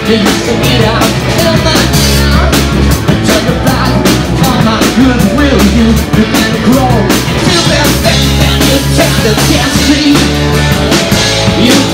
You used to get out in my town and turn your back on my goodwill. You begin to grow, feel their faith and you take the gas street. You